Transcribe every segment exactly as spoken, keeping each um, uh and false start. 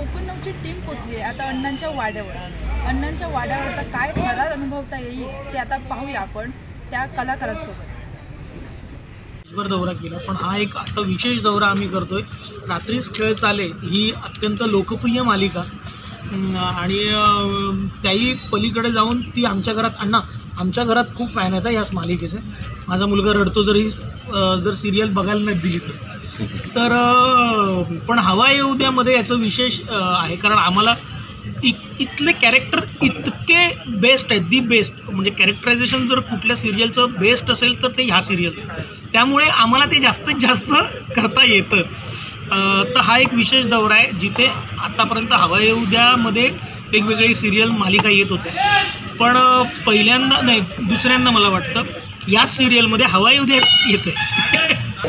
कोकण नऊची टीम पोचली आहे आता अण्णांच्या वाड्यावर. अण्णांच्या वाड्यावर आता काय थरार अनुभवता येईल ते आता पाहूया आपण त्या कलाकारांसोबत. वर दौरा केला, पण हा एक आता विशेष दौरा आम्ही करतोय. रात्रीच खेळ चाले ही अत्यंत लोकप्रिय मालिका आणि त्याही पलीकडे जाऊन ती आमच्या घरात अण्णा आमच्या घरात खूप फॅन आहेत ह्याच मालिकेचे. माझा मुलगा रडतो जरी जर सिरियल बघायला नाही दिली तर तर पण हवा येऊ द्यामध्ये याचं विशेष आहे, कारण आम्हाला इ इथले कॅरेक्टर इतके बेस्ट आहेत, दी बेस्ट. म्हणजे कॅरेक्टरायझेशन जर कुठल्या सिरियलचं बेस्ट असेल तर ते ह्या सिरियलचं, त्यामुळे आम्हाला ते जास्तीत जास्त करता येतं. तर हा एक विशेष दौरा आहे जिथे आत्तापर्यंत हवा येऊ द्यामध्ये वेगवेगळी सिरियल मालिका येत होत्या, पण पहिल्यांदा नाही दुसऱ्यांदा मला वाटतं याच सिरियलमध्ये हवा येऊ द्या येतं आहे.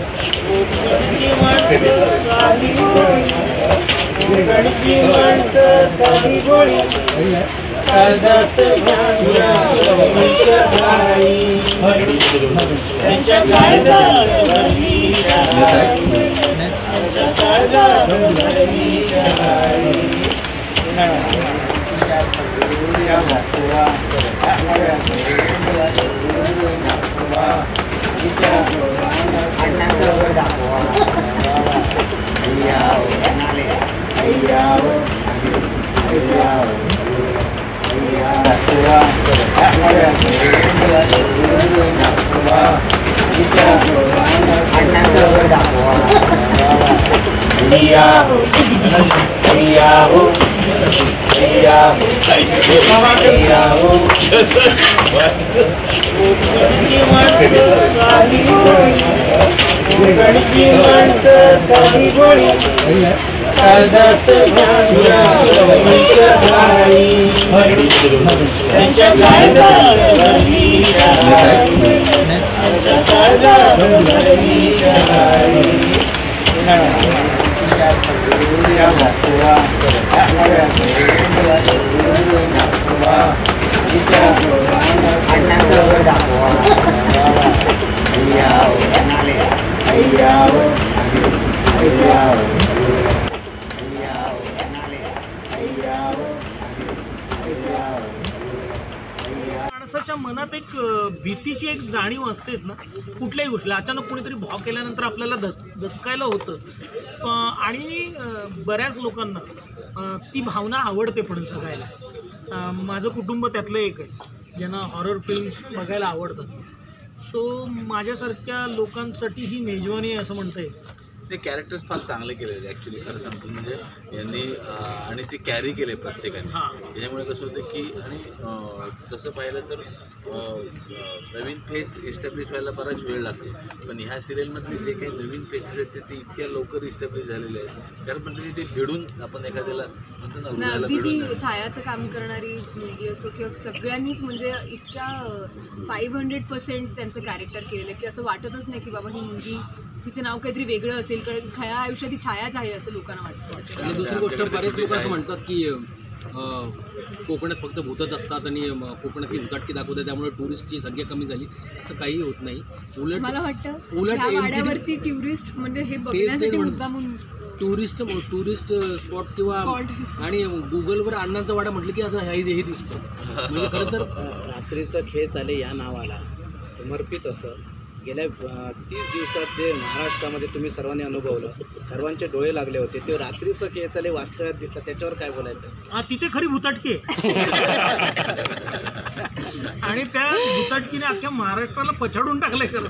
माणसाच्या मनात एक भीतीची एक जाणीव असतेच ना कुठल्याही गोष्टीला. अचानक कोणीतरी भाव केल्यानंतर आपल्याला दच दचकायला होतं आणि बऱ्याच लोकांना ती भावना आवडते पण जगायला. माझं कुटुंब त्यातलं एक आहे ज्यांना हॉरर फिल्म्स बघायला आवडतात. सो माझ्यासारख्या लोकांसाठी ही मेजवानी आहे असं म्हणता येईल. ते कॅरेक्टर्स फार चांगले केलेले ॲक्च्युली खरं सांगतो म्हणजे यांनी आणि ते कॅरी केले प्रत्येकाने. त्याच्यामुळे कसं होतं की आणि तसं पाहिलं तर नवीन फेस इस्टॅब्लिश व्हायला बराच वेळ लागतो, पण ह्या सिरियलमधले जे काही नवीन फेसेस आहेत ते ते इतक्या लवकर इस्टॅब्लिश झालेले आहेत. कारण म्हणजे ते भिडून आपण एखाद्याला म्हणतो ना अगदी ती छायाचं काम करणारी मुलगी असो किंवा सगळ्यांनीच म्हणजे इतक्या फाईव्ह हंड्रेड पर्सेंट त्यांचं कॅरेक्टर केलेलं की असं वाटतच नाही की बाबा ही मुलगी तिचं नाव काहीतरी वेगळं असेल, कारण खऱ्या आयुष्यात ती छायाच आहे असं लोकांना वाटतं. आणि दुसरी गोष्ट बरेच लोक असं म्हणतात की कोकणात फक्त भूतच असतात आणि कोकणातली भूताटकी दाखवतात त्यामुळे टुरिस्टची संख्या कमी झाली, असं काही होत नाही. उलट मला वाटतं उलट वाड्यावरती टुरिस्ट म्हणजे हे बघण्यासाठी मुद्दामून टुरिस्ट टुरिस्ट स्पॉट किंवा आणि गुगलवर अण्णांचा वाडा म्हटलं की आता हे हे दिसतो. म्हणजे खरं तर रात्रीचा खेळ चाले या नावाला समर्पित असं गेल्या तीस दिवसात जे महाराष्ट्रामध्ये तुम्ही सर्वांनी अनुभवलं, सर्वांचे डोळे लागले होते, ते रात्रीचं खेळ चाले वास्तव्यात दिसलं, त्याच्यावर काय बोलायचं? हा तिथे खरी भुताटकी आहे आणि त्या भुताटकीने अख्ख्या महाराष्ट्राला पछाडून टाकलंय खरं.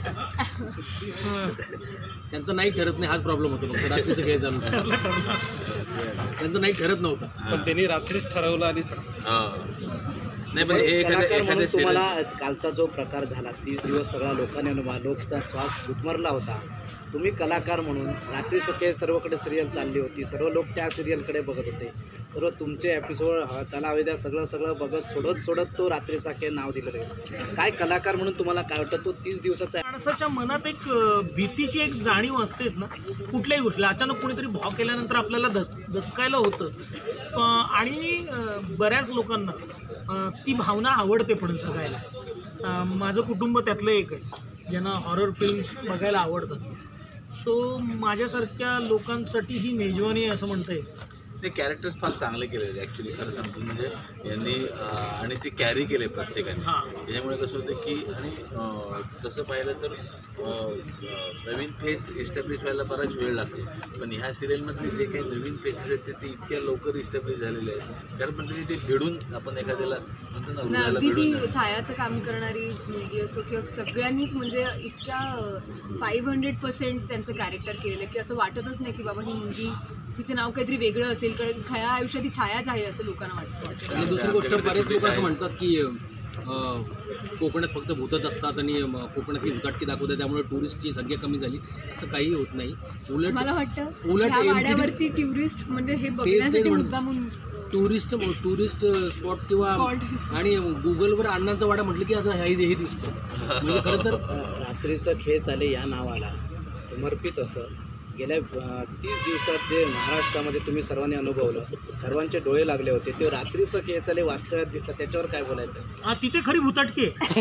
त्यांचं नाही ठरत नाही, हाच प्रॉब्लेम होतो. फक्त रात्रीचं खेळ चालू त्यांचं नाही ठरत नव्हतं, पण त्यांनी रात्रीच ठरवलं. आणि नाही पण कलाकार म्हणून तुम्हाला कालचा जो प्रकार झाला, तीस दिवस सगळा लोकांनी अनुभव, लोकचा श्वास गुदमरला होता. तुम्ही कलाकार म्हणून रात्री सकाळी सर्वकडे सिरियल चालली होती, सर्व लोक त्या सिरियलकडे बघत होते, सर्व तुमचे एपिसोड चला हवे द्या सगळं सगळं बघत सोडत सोडत तो रात्रीचा खेळ नाव दिलं गेलं. काय कलाकार म्हणून तुम्हाला काय वाटतं तो तीस दिवसाचा? माणसाच्या मनात एक भीतीची एक जाणीव असतेच ना कुठल्याही गोष्टीला. अचानक कोणीतरी भाव केल्यानंतर आपल्याला दच दचकायला होतं आणि बऱ्याच लोकांना ती भावना आवडते पण जगायला. माझं कुटुंब त्यातलं एक आहे ज्यांना हॉरर फिल्म्स बघायला आवडतात. सो माझ्यासारख्या लोकांसाठी ही मेजवानी आहे असं म्हणता येईल. ते कॅरेक्टर्स फार चांगले केलेले ॲक्च्युली खरं सांगतो म्हणजे यांनी अं, आणि ते कॅरी केले प्रत्येकाने. त्याच्यामुळे कसं होतं की आणि अं, तसं पाहिलं तर अं, नवीन फेस इस्टॅब्लिश व्हायला बराच वेळ लागतो, पण ह्या सिरियलमधले जे काही नवीन फेसेस आहेत ते ते इतक्या लवकर इस्टॅब्लिश झालेले आहेत कारण म्हणजे ते भिडून आपण एखाद्याला म्हणतो ना नाही, हृदयाला अगदी भिडून ती छायाचं काम करणारी मुलगी असो किंवा सगळ्यांनीच म्हणजे इतक्या फाईव्ह हंड्रेड पर्सेंट त्यांचं कॅरेक्टर केलेलं आहे की असं वाटतच नाही की बाबा ही मुलगी तिचं नाव काहीतरी वेगळं असेल कारण खऱ्या आयुष्यात ही छायाच आहे असं लोकांना वाटतं. आणि दुसरी गोष्ट बरेच लोक असं म्हणतात की अं, कोकणात फक्त भूतच असतात आणि म, कोकणातली भूताटकी दाखवतात त्यामुळे टुरिस्टची संख्या कमी झाली असं काही होत नाही. उलट मला वाटतं उलट ह्या M T D वाड्यावरती टुरिस्ट म्हणजे हे बघण्यासाठी म्हणतो. मुद्दामून टुरिस्ट टुरिस्ट स्पॉट किंवा Spot. आणि गुगलवर अण्णांचा वाडा म्हटलं की आता हे हे दिसतं म्हणजे खरं तर अ, रात्रीचं खेळ चाले या नावाला समर्पित असं गेल्या अ, तीस दिवसात जे महाराष्ट्रामध्ये तुम्ही सर्वांनी अनुभवलं, सर्वांचे डोळे लागले होते, ते रात्रीचं खेळ चाले वास्तव्यात दिसलं, त्याच्यावर काय बोलायचं? हा तिथे खरी भुताटकी आहे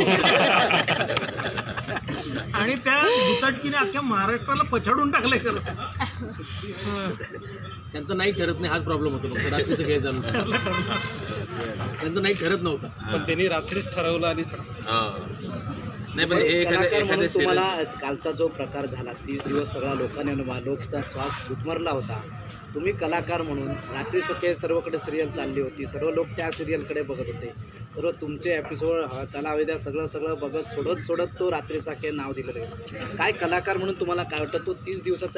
आणि त्या भुताटकीने अख्ख्या महाराष्ट्राला पछाडून टाकलंय खरं. हं. त्यांचं नाही ठरत नाही हाच प्रॉब्लेम होतो फक्त रात्रीचं खेळ चालू त्यांचं नाही ठरत नव्हतं. पण त्यांनी रात्रीच ठरवलं आणि हां. नाही पण हे एखाद्या कलाकार म्हणून एखाद्या तुम्हाला सिरियल कालचा जो प्रकार झाला, तीस दिवस सगळ्या लोकांनी अनुभवला, लोकचा श्वास गुदमरला होता. तुम्ही कलाकार म्हणून रात्रीचं खेळ सर्वकडे सिरियल चालली होती, सर्व लोक त्या सिरियलकडे बघत होते, सर्व तुमचे एपिसोड चला वेद्या सगळं सगळं बघत सोडत सोडत तो रात्रीचा खेळ नाव दिलं गेलं. काय कलाकार म्हणून तुम्हाला काय वाटतं तो तीस दिवसाचा